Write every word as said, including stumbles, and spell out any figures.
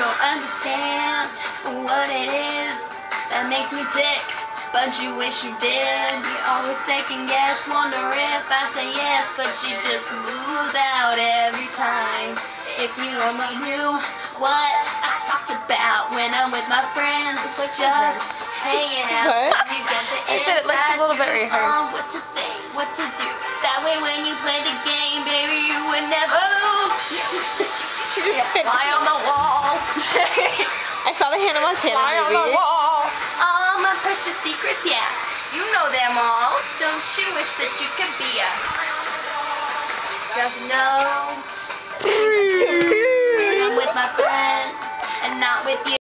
don't understand what it is that makes me tick, but you wish you did. You always second guess, wonder if I say yes, but you just lose out every time. If you only knew what I talked about when I'm with my friends, just hanging out. What? You get the I said it looks a little bit inside scoop rehearsed. on what to say, what to do. That way when you play the game, baby, you would never lose. Fly on the wall. I saw the Hannah Montana Fly on the movie. wall. All my precious secrets, yeah. You know them all. Don't you wish that you could be a just know I'm with my friends and not with you.